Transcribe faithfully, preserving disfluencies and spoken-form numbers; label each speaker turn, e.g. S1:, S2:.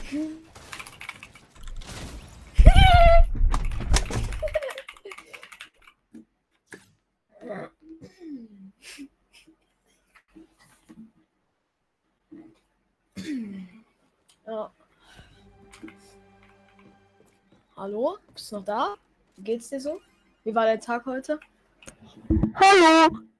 S1: Ja. Hallo? Bist du noch da? Wie geht's dir so? Wie war der Tag heute?
S2: Hallo!